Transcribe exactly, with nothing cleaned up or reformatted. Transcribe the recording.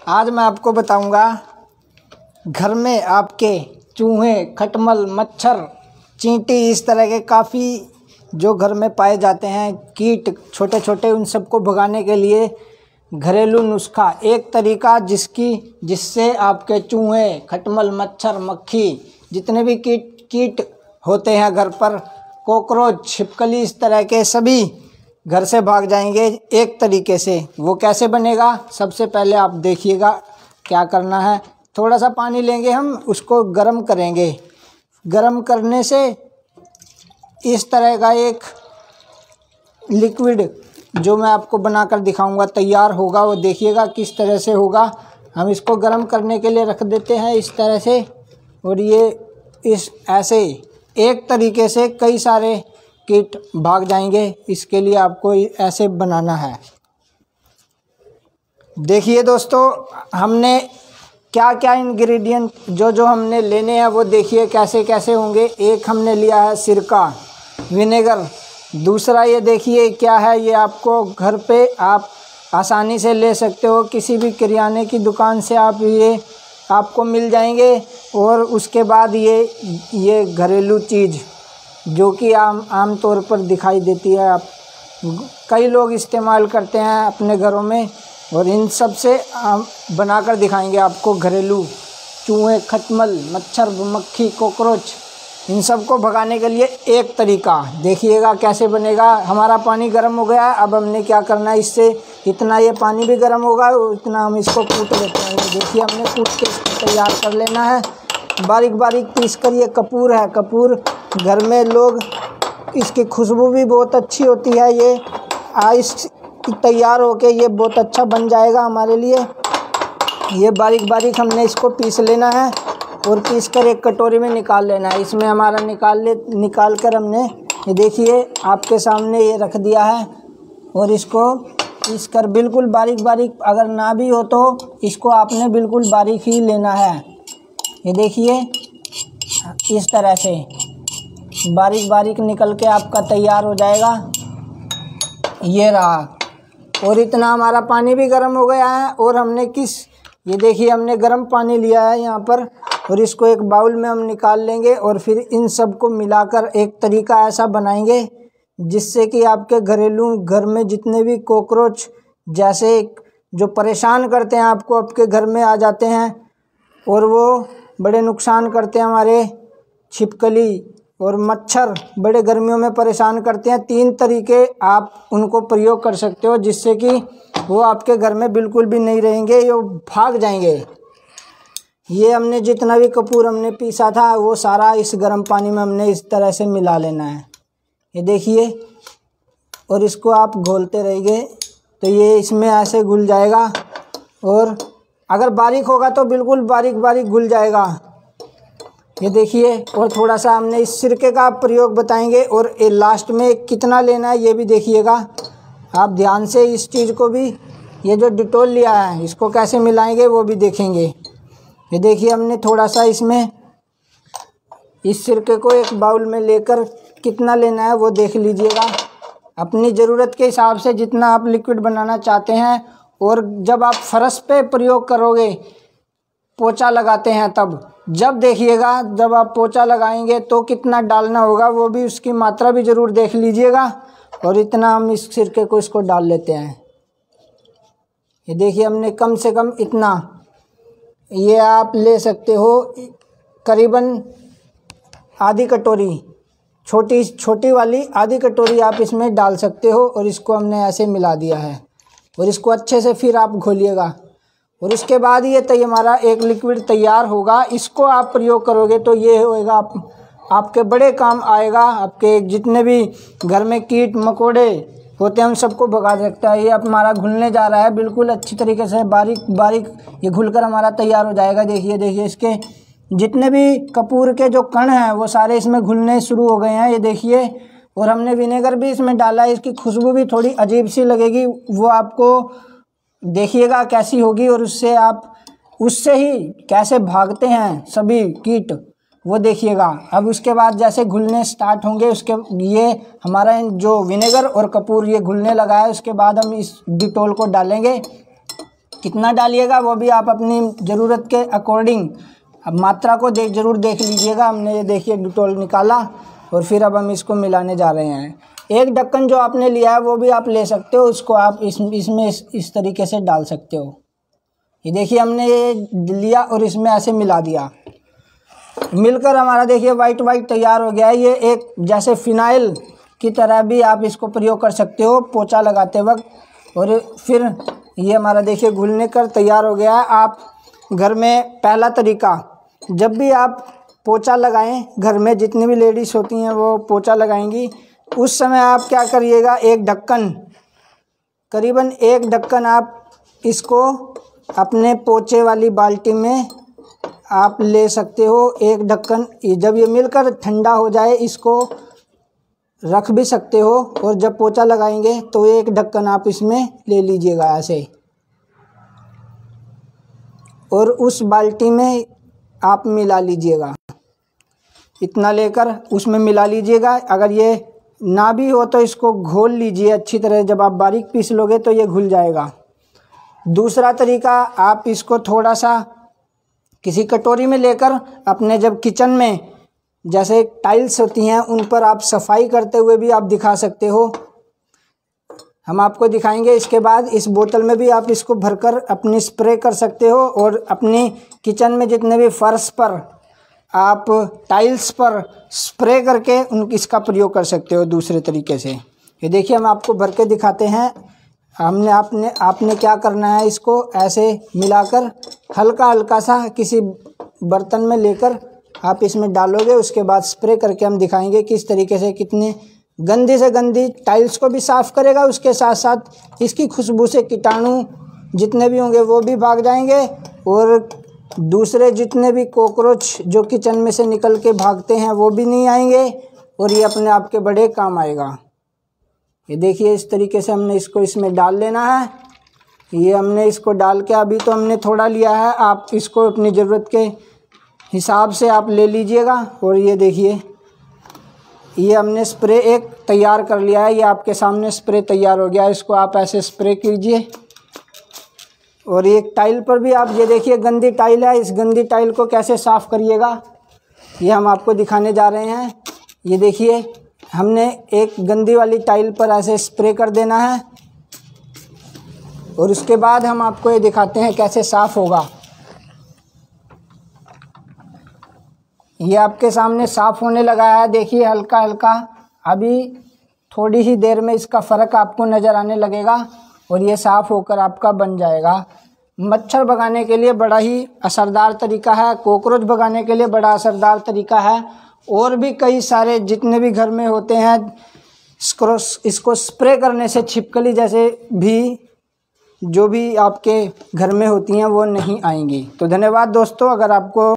आज मैं आपको बताऊंगा घर में आपके चूहे, खटमल, मच्छर, चींटी इस तरह के काफ़ी जो घर में पाए जाते हैं कीट छोटे छोटे, उन सबको भगाने के लिए घरेलू नुस्खा, एक तरीका जिसकी जिससे आपके चूहे, खटमल, मच्छर, मक्खी, जितने भी कीट कीट होते हैं घर पर, कॉकरोच, छिपकली, इस तरह के सभी घर से भाग जाएंगे एक तरीके से। वो कैसे बनेगा, सबसे पहले आप देखिएगा क्या करना है। थोड़ा सा पानी लेंगे हम, उसको गर्म करेंगे। गर्म करने से इस तरह का एक लिक्विड जो मैं आपको बनाकर दिखाऊंगा तैयार होगा। वो देखिएगा किस तरह से होगा। हम इसको गर्म करने के लिए रख देते हैं इस तरह से, और ये इस ऐसे एक तरीके से कई सारे कीट भाग जाएंगे। इसके लिए आपको ऐसे बनाना है। देखिए दोस्तों, हमने क्या क्या इंग्रेडिएंट जो जो हमने लेने हैं वो देखिए कैसे कैसे होंगे। एक हमने लिया है सिरका, विनेगर। दूसरा ये देखिए क्या है, ये आपको घर पे आप आसानी से ले सकते हो, किसी भी किराने की दुकान से आप ये आपको मिल जाएंगे। और उसके बाद ये ये घरेलू चीज़ जो कि आम आम तौर पर दिखाई देती है, आप कई लोग इस्तेमाल करते हैं अपने घरों में, और इन सब से हम बनाकर दिखाएंगे आपको घरेलू चूहे, खटमल, मच्छर, मक्खी, कॉकरोच, इन सब को भगाने के लिए एक तरीका। देखिएगा कैसे बनेगा। हमारा पानी गर्म हो गया है। अब हमने क्या करना है, इससे इतना ये पानी भी गर्म होगा, उतना हम इसको कूट लेते हैं। देखिए हमने कूट के इसको तैयार कर लेना है बारीक बारीक पीस कर। ये कपूर है, कपूर घर में लोग, इसकी खुशबू भी बहुत अच्छी होती है। ये आइस तैयार होके ये बहुत अच्छा बन जाएगा हमारे लिए। ये बारीक बारीक हमने इसको पीस लेना है और पीस कर एक कटोरी में निकाल लेना है। इसमें हमारा निकाल ले निकाल कर हमने ये देखिए आपके सामने ये रख दिया है, और इसको पीस कर बिल्कुल बारीक बारीक, अगर ना भी हो तो इसको आपने बिल्कुल बारीक ही लेना है। ये देखिए इस तरह से बारीक बारीक निकल के आपका तैयार हो जाएगा। ये रहा। और इतना हमारा पानी भी गर्म हो गया है। और हमने किस ये देखिए हमने गर्म पानी लिया है यहाँ पर, और इसको एक बाउल में हम निकाल लेंगे। और फिर इन सब को मिलाकर एक तरीका ऐसा बनाएंगे जिससे कि आपके घरेलू घर में जितने भी कॉकरोच जैसे जो परेशान करते हैं आपको, आपके घर में आ जाते हैं और वो बड़े नुकसान करते हैं। हमारे छिपकली और मच्छर बड़े गर्मियों में परेशान करते हैं। तीन तरीके आप उनको प्रयोग कर सकते हो जिससे कि वो आपके घर में बिल्कुल भी नहीं रहेंगे, ये भाग जाएंगे। ये हमने जितना भी कपूर हमने पीसा था वो सारा इस गर्म पानी में हमने इस तरह से मिला लेना है। ये देखिए, और इसको आप घोलते रहिए तो ये इसमें ऐसे घुल जाएगा। और अगर बारीक होगा तो बिल्कुल बारीक बारीक घुल जाएगा। ये देखिए, और थोड़ा सा हमने इस सिरके का प्रयोग बताएंगे। और ये लास्ट में कितना लेना है ये भी देखिएगा आप ध्यान से। इस चीज़ को भी, ये जो डिटोल लिया है इसको कैसे मिलाएंगे वो भी देखेंगे। ये देखिए हमने थोड़ा सा इसमें इस सिरके को एक बाउल में लेकर कितना लेना है वो देख लीजिएगा अपनी ज़रूरत के हिसाब से, जितना आप लिक्विड बनाना चाहते हैं। और जब आप फर्श पे प्रयोग करोगे, पोछा लगाते हैं तब, जब देखिएगा जब आप पोछा लगाएंगे तो कितना डालना होगा वो भी, उसकी मात्रा भी ज़रूर देख लीजिएगा। और इतना हम इस सिरके को इसको डाल लेते हैं। ये देखिए हमने कम से कम इतना, ये आप ले सकते हो करीबन आधी कटोरी, छोटी छोटी वाली आधी कटोरी आप इसमें डाल सकते हो। और इसको हमने ऐसे मिला दिया है, और इसको अच्छे से फिर आप घोलिएगा। और उसके बाद ये तय हमारा एक लिक्विड तैयार होगा। इसको आप प्रयोग करोगे तो ये होएगा आप, आपके बड़े काम आएगा। आपके जितने भी घर में कीट मकोड़े होते हैं उन सबको भगा सकता है। ये अब हमारा घुलने जा रहा है बिल्कुल अच्छी तरीके से, बारीक बारीक ये घुलकर हमारा तैयार हो जाएगा। देखिए देखिए इसके जितने भी कपूर के जो कण हैं वो सारे इसमें घुलने शुरू हो गए हैं। ये देखिए, और हमने विनेगर भी इसमें डाला है। इसकी खुशबू भी थोड़ी अजीब सी लगेगी, वो आपको देखिएगा कैसी होगी। और उससे आप उससे ही कैसे भागते हैं सभी कीट वो देखिएगा। अब उसके बाद जैसे घुलने स्टार्ट होंगे, उसके ये हमारा जो विनेगर और कपूर ये घुलने लगा है, उसके बाद हम इस डिटोल को डालेंगे कितना डालिएगा वो भी आप अपनी ज़रूरत के अकॉर्डिंग अब मात्रा को देख ज़रूर देख लीजिएगा। हमने ये देखिए डिटॉल निकाला और फिर अब हम इसको मिलाने जा रहे हैं। एक ढक्कन जो आपने लिया है वो भी आप ले सकते हो, उसको आप इस इसमें इस, इस तरीके से डाल सकते हो। ये देखिए हमने ये लिया और इसमें ऐसे मिला दिया, मिलकर हमारा देखिए वाइट वाइट तैयार हो गया है। ये एक जैसे फिनाइल की तरह भी आप इसको प्रयोग कर सकते हो पोछा लगाते वक्त। और फिर ये हमारा देखिए घुलने कर तैयार हो गया है। आप घर में पहला तरीका, जब भी आप पोछा लगाएं, घर में जितनी भी लेडीज़ होती हैं वो पोछा लगाएंगी, उस समय आप क्या करिएगा, एक ढक्कन करीबन एक ढक्कन आप इसको अपने पोछे वाली बाल्टी में आप ले सकते हो। एक ढक्कन जब ये मिलकर ठंडा हो जाए इसको रख भी सकते हो, और जब पोछा लगाएंगे तो एक ढक्कन आप इसमें ले लीजिएगा ऐसे, और उस बाल्टी में आप मिला लीजिएगा। इतना लेकर उसमें मिला लीजिएगा। अगर ये ना भी हो तो इसको घोल लीजिए अच्छी तरह, जब आप बारीक पीस लोगे तो ये घुल जाएगा। दूसरा तरीका, आप इसको थोड़ा सा किसी कटोरी में लेकर अपने जब किचन में जैसे टाइल्स होती हैं उन पर आप सफाई करते हुए भी आप दिखा सकते हो। हम आपको दिखाएंगे। इसके बाद इस बोतल में भी आप इसको भरकर अपनी स्प्रे कर सकते हो, और अपनी किचन में जितने भी फर्श पर आप टाइल्स पर स्प्रे करके उन इसका प्रयोग कर सकते हो दूसरे तरीके से। ये देखिए हम आपको भर के दिखाते हैं। हमने आपने आपने क्या करना है, इसको ऐसे मिलाकर हल्का हल्का सा किसी बर्तन में लेकर आप इसमें डालोगे। उसके बाद स्प्रे करके हम दिखाएंगे किस तरीके से कितने गंदी से गंदी टाइल्स को भी साफ़ करेगा, उसके साथ साथ इसकी खुशबू से कीटाणु जितने भी होंगे वो भी भाग जाएंगे, और दूसरे जितने भी कॉकरोच जो किचन में से निकल के भागते हैं वो भी नहीं आएंगे, और ये अपने आप के बड़े काम आएगा। ये देखिए इस तरीके से हमने इसको इसमें डाल लेना है। ये हमने इसको डाल के अभी तो हमने थोड़ा लिया है, आप इसको अपनी ज़रूरत के हिसाब से आप ले लीजिएगा। और ये देखिए ये हमने स्प्रे एक तैयार कर लिया है। ये आपके सामने स्प्रे तैयार हो गया है। इसको आप ऐसे स्प्रे कीजिए, और एक टाइल पर भी आप ये देखिए गंदी टाइल है, इस गंदी टाइल को कैसे साफ़ करिएगा ये हम आपको दिखाने जा रहे हैं। ये देखिए हमने एक गंदी वाली टाइल पर ऐसे स्प्रे कर देना है, और उसके बाद हम आपको ये दिखाते हैं कैसे साफ़ होगा। ये आपके सामने साफ़ होने लगा है। देखिए हल्का हल्का अभी थोड़ी ही देर में इसका फ़र्क आपको नज़र आने लगेगा, और ये साफ़ होकर आपका बन जाएगा। मच्छर भगाने के लिए बड़ा ही असरदार तरीका है, कॉकरोच भगाने के लिए बड़ा असरदार तरीका है, और भी कई सारे जितने भी घर में होते हैं इसको इसको स्प्रे करने से छिपकली जैसे भी जो भी आपके घर में होती हैं वो नहीं आएंगी। तो धन्यवाद दोस्तों। अगर आपको